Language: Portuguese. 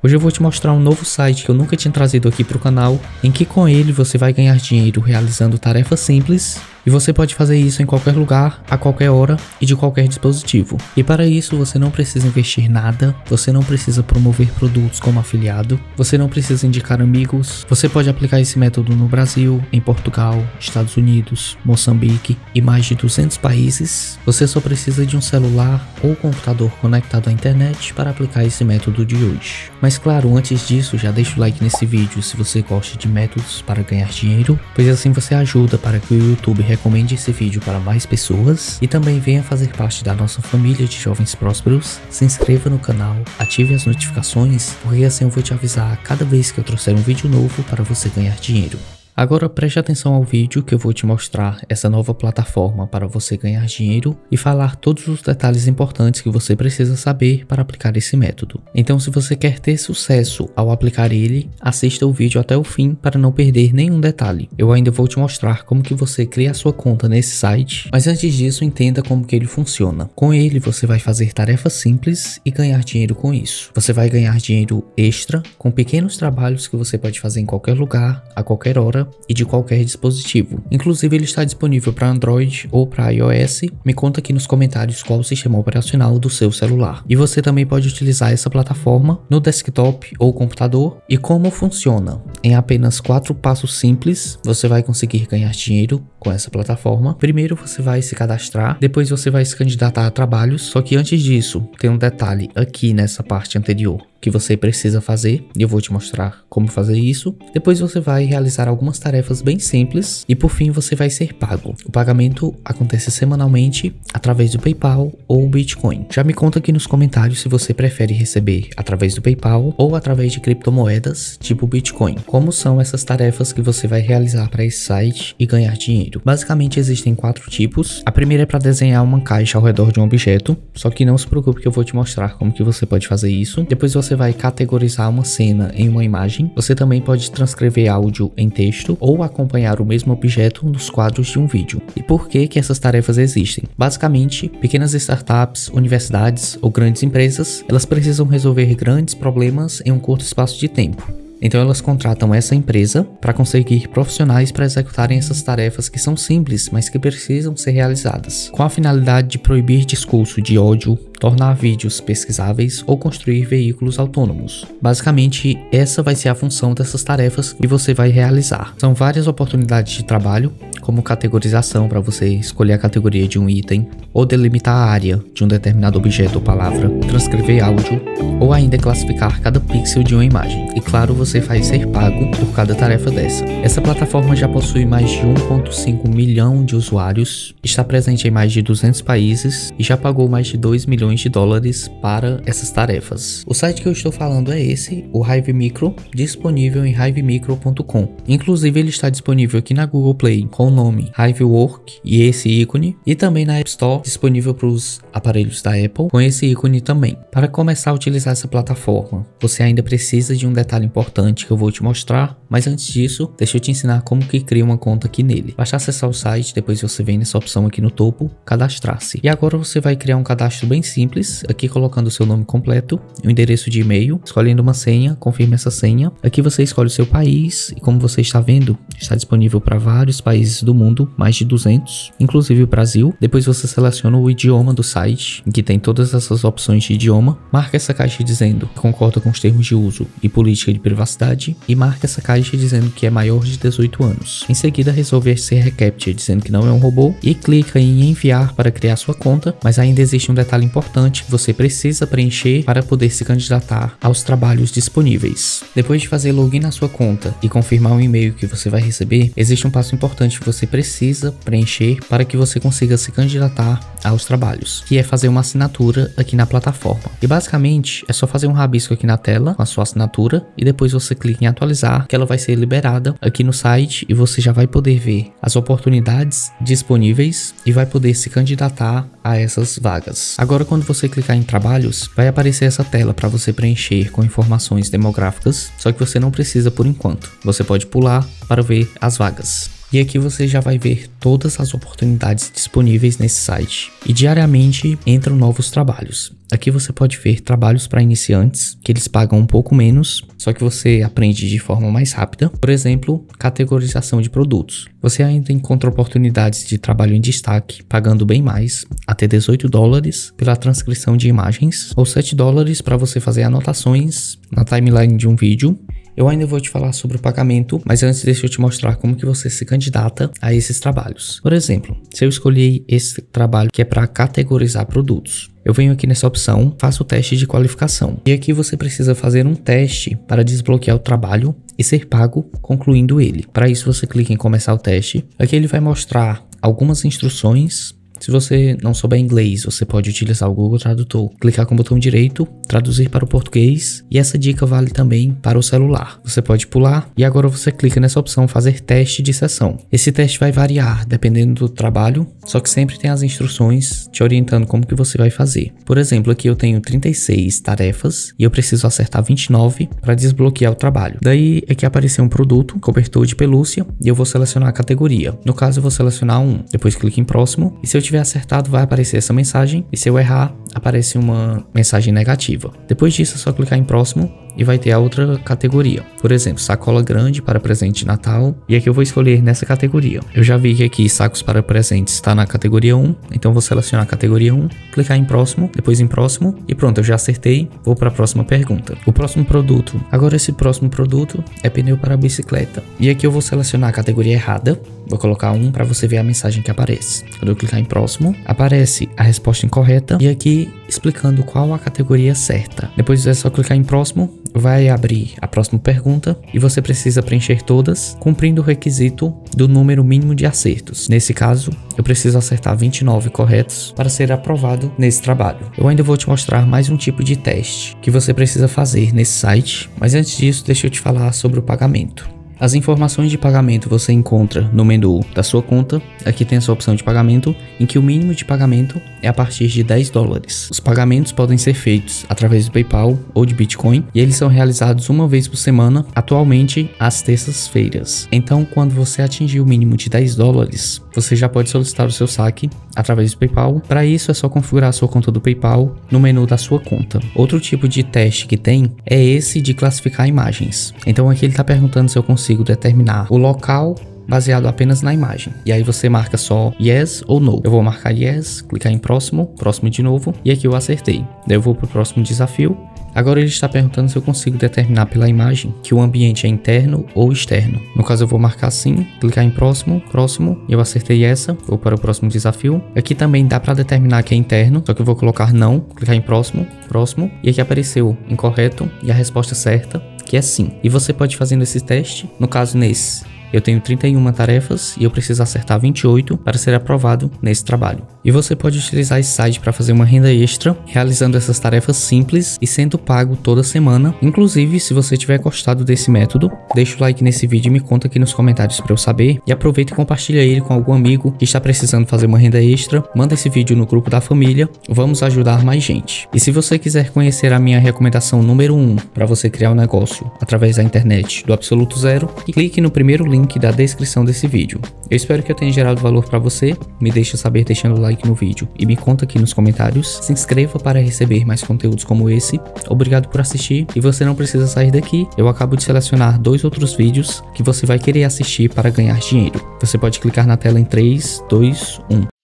Hoje eu vou te mostrar um novo site que eu nunca tinha trazido aqui para o canal, em que com ele você vai ganhar dinheiro realizando tarefas simples. E você pode fazer isso em qualquer lugar, a qualquer hora e de qualquer dispositivo. E para isso você não precisa investir nada, você não precisa promover produtos como afiliado, você não precisa indicar amigos. Você pode aplicar esse método no Brasil, em Portugal, Estados Unidos, Moçambique e mais de 200 países. Você só precisa de um celular ou computador conectado à internet para aplicar esse método de hoje. Mas claro, antes disso, já deixa o like nesse vídeo se você gosta de métodos para ganhar dinheiro, pois assim você ajuda para que o YouTube recomende esse vídeo para mais pessoas e também venha fazer parte da nossa família de jovens prósperos. Se inscreva no canal, ative as notificações, porque assim eu vou te avisar cada vez que eu trouxer um vídeo novo para você ganhar dinheiro. Agora preste atenção ao vídeo que eu vou te mostrar essa nova plataforma para você ganhar dinheiro e falar todos os detalhes importantes que você precisa saber para aplicar esse método. Então se você quer ter sucesso ao aplicar ele, assista o vídeo até o fim para não perder nenhum detalhe. Eu ainda vou te mostrar como que você cria a sua conta nesse site, mas antes disso entenda como que ele funciona. Com ele você vai fazer tarefas simples e ganhar dinheiro com isso. Você vai ganhar dinheiro extra com pequenos trabalhos que você pode fazer em qualquer lugar, a qualquer hora e de qualquer dispositivo. Inclusive ele está disponível para Android ou para iOS. Me conta aqui nos comentários qual o sistema operacional do seu celular. E você também pode utilizar essa plataforma no desktop ou computador. E como funciona? Em apenas 4 passos simples, você vai conseguir ganhar dinheiro com essa plataforma. Primeiro você vai se cadastrar, depois você vai se candidatar a trabalhos, só que antes disso tem um detalhe aqui nessa parte anterior que você precisa fazer e eu vou te mostrar como fazer isso. Depois você vai realizar algumas tarefas bem simples e por fim você vai ser pago. O pagamento acontece semanalmente através do PayPal ou Bitcoin. Já me conta aqui nos comentários se você prefere receber através do PayPal ou através de criptomoedas tipo Bitcoin. Como são essas tarefas que você vai realizar para esse site e ganhar dinheiro? Basicamente existem 4 tipos. A primeira é para desenhar uma caixa ao redor de um objeto, só que não se preocupe que eu vou te mostrar como que você pode fazer isso. Depois você vai categorizar uma cena em uma imagem. Você também pode transcrever áudio em texto ou acompanhar o mesmo objeto nos quadros de um vídeo. E por que que essas tarefas existem? Basicamente, pequenas startups, universidades ou grandes empresas, elas precisam resolver grandes problemas em um curto espaço de tempo. Então elas contratam essa empresa para conseguir profissionais para executarem essas tarefas que são simples, mas que precisam ser realizadas, com a finalidade de proibir discurso de ódio, tornar vídeos pesquisáveis ou construir veículos autônomos. Basicamente, essa vai ser a função dessas tarefas que você vai realizar. São várias oportunidades de trabalho, como categorização para você escolher a categoria de um item, ou delimitar a área de um determinado objeto ou palavra, transcrever áudio, ou ainda classificar cada pixel de uma imagem. E claro, você vai ser pago por cada tarefa dessa. Essa plataforma já possui mais de 1,5 milhão de usuários, está presente em mais de 200 países e já pagou mais de 2 milhões de dólares para essas tarefas. O site que eu estou falando é esse, o Hive Micro, disponível em hivemicro.com. Inclusive ele está disponível aqui na Google Play com o nome HiveWork e esse ícone, e também na App Store, disponível para os aparelhos da Apple com esse ícone também. Para começar a utilizar essa plataforma, você ainda precisa de um detalhe importante que eu vou te mostrar, mas antes disso, deixa eu te ensinar como que cria uma conta aqui nele. Basta acessar o site, depois você vem nessa opção aqui no topo, cadastrar-se. E agora você vai criar um cadastro bem simples, aqui colocando o seu nome completo, o endereço de e-mail, escolhendo uma senha, confirme essa senha. Aqui você escolhe o seu país e como você está vendo, está disponível para vários países do mundo, mais de 200, inclusive o Brasil. Depois você seleciona o idioma do site, em que tem todas essas opções de idioma, marca essa caixa dizendo que concorda com os termos de uso e política de privacidade e marca essa caixa dizendo que é maior de 18 anos. Em seguida resolve esse reCAPTCHA dizendo que não é um robô e clica em enviar para criar sua conta, mas ainda existe um detalhe importante que você precisa preencher para poder se candidatar aos trabalhos disponíveis. Depois de fazer login na sua conta e confirmar o e-mail que você vai receber, existe um passo importante que você precisa preencher para que você consiga se candidatar aos trabalhos, que é fazer uma assinatura aqui na plataforma. E basicamente é só fazer um rabisco aqui na tela com a sua assinatura e depois você clica em atualizar, que ela vai ser liberada aqui no site e você já vai poder ver as oportunidades disponíveis e vai poder se candidatar a essas vagas. Agora, quando você clicar em trabalhos, vai aparecer essa tela para você preencher com informações demográficas, só que você não precisa por enquanto. Você pode pular para ver as vagas. E aqui você já vai ver todas as oportunidades disponíveis nesse site. E diariamente entram novos trabalhos. Aqui você pode ver trabalhos para iniciantes, que eles pagam um pouco menos, só que você aprende de forma mais rápida. Por exemplo, categorização de produtos. Você ainda encontra oportunidades de trabalho em destaque, pagando bem mais, até $18 pela transcrição de imagens, ou $7 para você fazer anotações na timeline de um vídeo. Eu ainda vou te falar sobre o pagamento, mas antes deixa eu te mostrar como que você se candidata a esses trabalhos. Por exemplo, se eu escolher esse trabalho que é para categorizar produtos, eu venho aqui nessa opção, faço o teste de qualificação. E aqui você precisa fazer um teste para desbloquear o trabalho e ser pago concluindo ele. Para isso você clica em começar o teste. Aqui ele vai mostrar algumas instruções. Se você não souber inglês, você pode utilizar o Google Tradutor, clicar com o botão direito, traduzir para o português, e essa dica vale também para o celular. Você pode pular e agora você clica nessa opção fazer teste de sessão. Esse teste vai variar dependendo do trabalho, só que sempre tem as instruções te orientando como que você vai fazer. Por exemplo, aqui eu tenho 36 tarefas e eu preciso acertar 29 para desbloquear o trabalho. Daí aqui apareceu um produto, cobertor de pelúcia, e eu vou selecionar a categoria. No caso eu vou selecionar um, depois clique em próximo, e se eu tiver acertado vai aparecer essa mensagem, e se eu errar aparece uma mensagem negativa. Depois disso é só clicar em próximo e vai ter a outra categoria. Por exemplo, sacola grande para presente de Natal, e aqui eu vou escolher nessa categoria. Eu já vi que aqui sacos para presentes está na categoria 1, então vou selecionar a categoria 1, clicar em próximo, depois em próximo e pronto, eu já acertei. Vou para a próxima pergunta. O próximo produto, agora esse próximo produto é pneu para bicicleta, e aqui eu vou selecionar a categoria errada, vou colocar 1 para você ver a mensagem que aparece. Quando eu clicar em próximo, aparece a resposta incorreta e aqui explicando qual a categoria certa. Depois é só clicar em próximo, vai abrir a próxima pergunta e você precisa preencher todas, cumprindo o requisito do número mínimo de acertos. Nesse caso, eu preciso acertar 29 corretos para ser aprovado nesse trabalho. Eu ainda vou te mostrar mais um tipo de teste que você precisa fazer nesse site, mas antes disso, deixa eu te falar sobre o pagamento. As informações de pagamento você encontra no menu da sua conta. Aqui tem a sua opção de pagamento, em que o mínimo de pagamento é a partir de $10. Os pagamentos podem ser feitos através do PayPal ou de Bitcoin, e eles são realizados uma vez por semana, atualmente às terças-feiras. Então, quando você atingir o mínimo de $10, você já pode solicitar o seu saque através do PayPal. Para isso é só configurar a sua conta do PayPal no menu da sua conta. Outro tipo de teste que tem é esse de classificar imagens. Então aqui ele está perguntando se eu consigo determinar o local baseado apenas na imagem. E aí você marca só yes ou no. Eu vou marcar yes, clicar em próximo, próximo de novo, e aqui eu acertei. Daí eu vou para o próximo desafio. Agora ele está perguntando se eu consigo determinar pela imagem que o ambiente é interno ou externo. No caso eu vou marcar sim, clicar em próximo, próximo, e eu acertei essa, vou para o próximo desafio. Aqui também dá para determinar que é interno, só que eu vou colocar não, clicar em próximo, próximo, e aqui apareceu incorreto e a resposta certa, que é sim. E você pode ir fazendo esse teste, no caso nesse. Eu tenho 31 tarefas e eu preciso acertar 28 para ser aprovado nesse trabalho. E você pode utilizar esse site para fazer uma renda extra, realizando essas tarefas simples e sendo pago toda semana. Inclusive, se você tiver gostado desse método, deixa o like nesse vídeo e me conta aqui nos comentários para eu saber. E aproveita e compartilha ele com algum amigo que está precisando fazer uma renda extra. Manda esse vídeo no grupo da família, vamos ajudar mais gente. E se você quiser conhecer a minha recomendação número 1 para você criar um negócio através da internet do absoluto zero, clique no primeiro link da descrição desse vídeo. Eu espero que eu tenha gerado valor para você. Me deixa saber deixando o like no vídeo e me conta aqui nos comentários. Se inscreva para receber mais conteúdos como esse. Obrigado por assistir e você não precisa sair daqui. Eu acabo de selecionar 2 outros vídeos que você vai querer assistir para ganhar dinheiro. Você pode clicar na tela em 3, 2, 1.